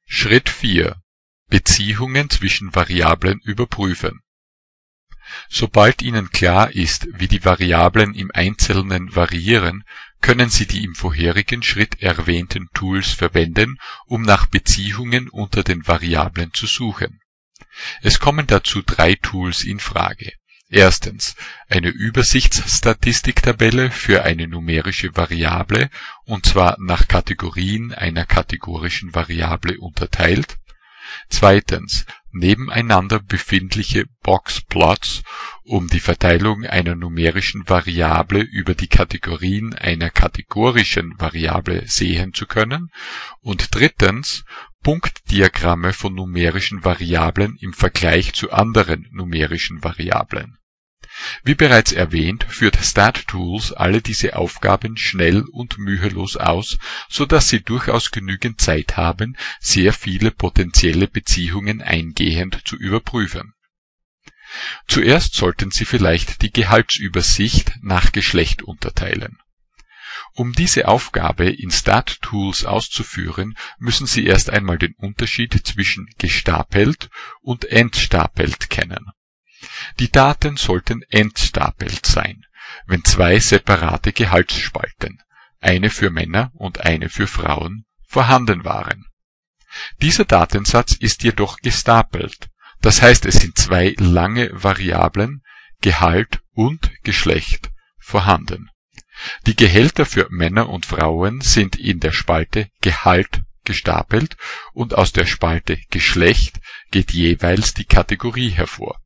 Schritt 4. Beziehungen zwischen Variablen überprüfen. Sobald Ihnen klar ist, wie die Variablen im Einzelnen variieren, können Sie die im vorherigen Schritt erwähnten Tools verwenden, um nach Beziehungen unter den Variablen zu suchen. Es kommen dazu 3 Tools in Frage. Erstens eine Übersichtsstatistiktabelle für eine numerische Variable, und zwar nach Kategorien einer kategorischen Variable unterteilt. Zweitens nebeneinander befindliche Boxplots, um die Verteilung einer numerischen Variable über die Kategorien einer kategorischen Variable sehen zu können. Und drittens Punktdiagramme von numerischen Variablen im Vergleich zu anderen numerischen Variablen. Wie bereits erwähnt, führt StatTools alle diese Aufgaben schnell und mühelos aus, so dass Sie durchaus genügend Zeit haben, sehr viele potenzielle Beziehungen eingehend zu überprüfen. Zuerst sollten Sie vielleicht die Gehaltsübersicht nach Geschlecht unterteilen. Um diese Aufgabe in StatTools auszuführen, müssen Sie erst einmal den Unterschied zwischen gestapelt und entstapelt kennen. Die Daten sollten entstapelt sein, wenn 2 separate Gehaltsspalten, eine für Männer und eine für Frauen, vorhanden waren. Dieser Datensatz ist jedoch gestapelt, das heißt, es sind 2 lange Variablen, Gehalt und Geschlecht, vorhanden. Die Gehälter für Männer und Frauen sind in der Spalte Gehalt gestapelt und aus der Spalte Geschlecht geht jeweils die Kategorie hervor.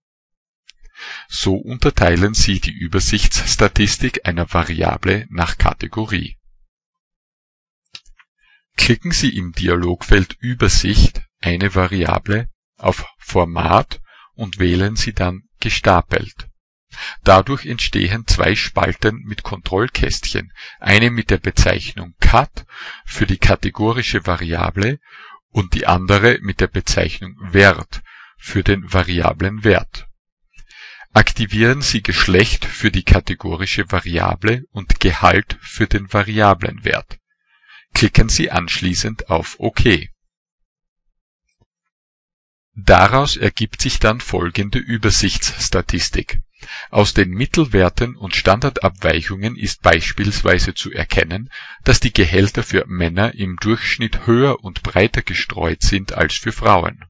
So unterteilen Sie die Übersichtsstatistik einer Variable nach Kategorie. Klicken Sie im Dialogfeld Übersicht eine Variable auf Format und wählen Sie dann Gestapelt. Dadurch entstehen 2 Spalten mit Kontrollkästchen, eine mit der Bezeichnung Cut für die kategorische Variable und die andere mit der Bezeichnung Wert für den Variablenwert. Aktivieren Sie Geschlecht für die kategorische Variable und Gehalt für den Variablenwert. Klicken Sie anschließend auf OK. Daraus ergibt sich dann folgende Übersichtsstatistik. Aus den Mittelwerten und Standardabweichungen ist beispielsweise zu erkennen, dass die Gehälter für Männer im Durchschnitt höher und breiter gestreut sind als für Frauen.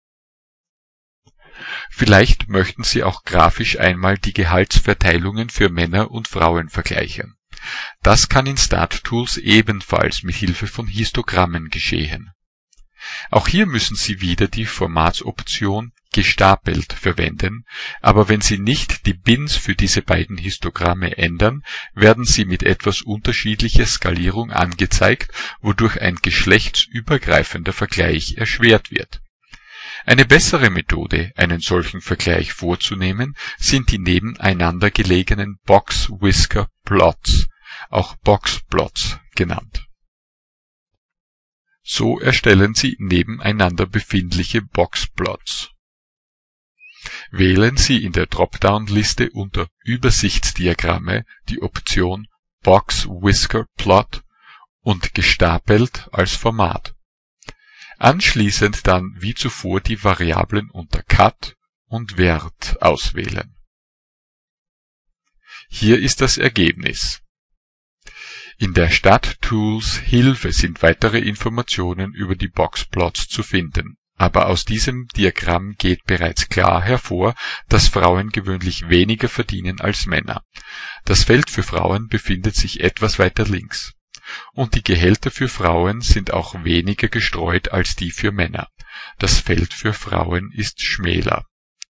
Vielleicht möchten Sie auch grafisch einmal die Gehaltsverteilungen für Männer und Frauen vergleichen. Das kann in StatTools ebenfalls mit Hilfe von Histogrammen geschehen. Auch hier müssen Sie wieder die Formatsoption Gestapelt verwenden, aber wenn Sie nicht die Bins für diese beiden Histogramme ändern, werden sie mit etwas unterschiedlicher Skalierung angezeigt, wodurch ein geschlechtsübergreifender Vergleich erschwert wird. Eine bessere Methode, einen solchen Vergleich vorzunehmen, sind die nebeneinander gelegenen Box-Whisker-Plots, auch Boxplots genannt. So erstellen Sie nebeneinander befindliche Boxplots. Wählen Sie in der Dropdown-Liste unter Übersichtsdiagramme die Option Box-Whisker-Plot und Gestapelt als Format. Anschließend dann wie zuvor die Variablen unter Cut und Wert auswählen. Hier ist das Ergebnis. In der StatTools Hilfe sind weitere Informationen über die Boxplots zu finden, aber aus diesem Diagramm geht bereits klar hervor, dass Frauen gewöhnlich weniger verdienen als Männer. Das Feld für Frauen befindet sich etwas weiter links. Und die Gehälter für Frauen sind auch weniger gestreut als die für Männer. Das Feld für Frauen ist schmäler.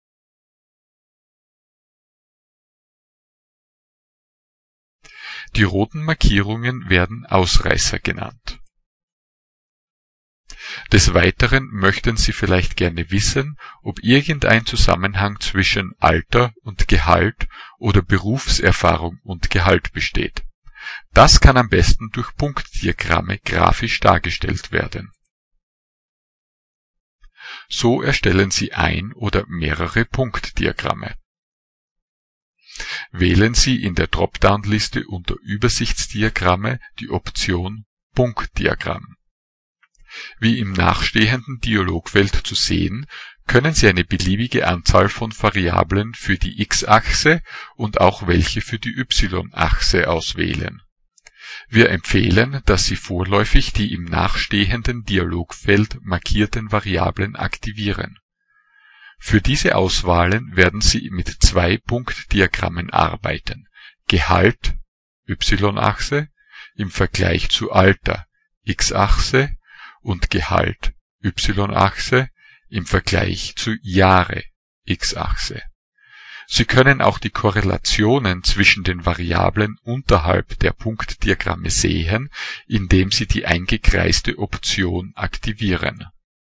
Die roten Markierungen werden Ausreißer genannt. Des Weiteren möchten Sie vielleicht gerne wissen, ob irgendein Zusammenhang zwischen Alter und Gehalt oder Berufserfahrung und Gehalt besteht. Das kann am besten durch Punktdiagramme grafisch dargestellt werden. So erstellen Sie ein oder mehrere Punktdiagramme. Wählen Sie in der Dropdown-Liste unter Übersichtsdiagramme die Option Punktdiagramm. Wie im nachstehenden Dialogfeld zu sehen, können Sie eine beliebige Anzahl von Variablen für die X-Achse und auch welche für die Y-Achse auswählen. Wir empfehlen, dass Sie vorläufig die im nachstehenden Dialogfeld markierten Variablen aktivieren. Für diese Auswahlen werden Sie mit 2 Punktdiagrammen arbeiten: Gehalt Y-Achse im Vergleich zu Alter X-Achse und Gehalt Y-Achse im Vergleich zu Jahre X-Achse. Sie können auch die Korrelationen zwischen den Variablen unterhalb der Punktdiagramme sehen, indem Sie die eingekreiste Option aktivieren.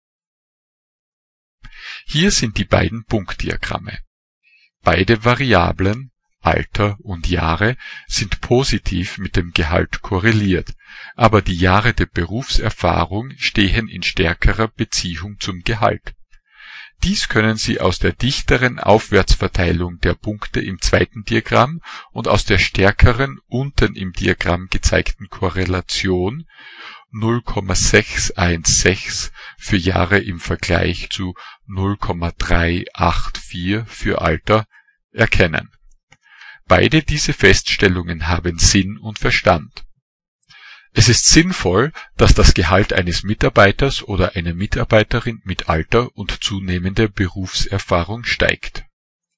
Hier sind die beiden Punktdiagramme. Beide Variablen, Alter und Jahre, sind positiv mit dem Gehalt korreliert, aber die Jahre der Berufserfahrung stehen in stärkerer Beziehung zum Gehalt. Dies können Sie aus der dichteren Aufwärtsverteilung der Punkte im zweiten Diagramm und aus der stärkeren unten im Diagramm gezeigten Korrelation 0,616 für Jahre im Vergleich zu 0,384 für Alter erkennen. Beide diese Feststellungen haben Sinn und Verstand. Es ist sinnvoll, dass das Gehalt eines Mitarbeiters oder einer Mitarbeiterin mit Alter und zunehmender Berufserfahrung steigt.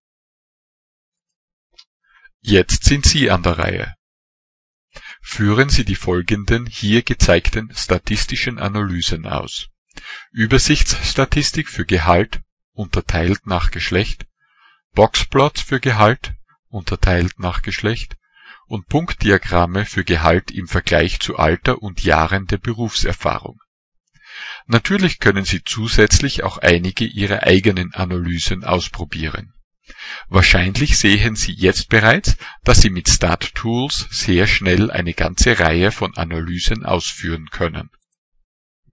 Jetzt sind Sie an der Reihe. Führen Sie die folgenden hier gezeigten statistischen Analysen aus: Übersichtsstatistik für Gehalt, unterteilt nach Geschlecht, Boxplots für Gehalt, unterteilt nach Geschlecht, und Punktdiagramme für Gehalt im Vergleich zu Alter und Jahren der Berufserfahrung. Natürlich können Sie zusätzlich auch einige Ihrer eigenen Analysen ausprobieren. Wahrscheinlich sehen Sie jetzt bereits, dass Sie mit StatTools sehr schnell eine ganze Reihe von Analysen ausführen können.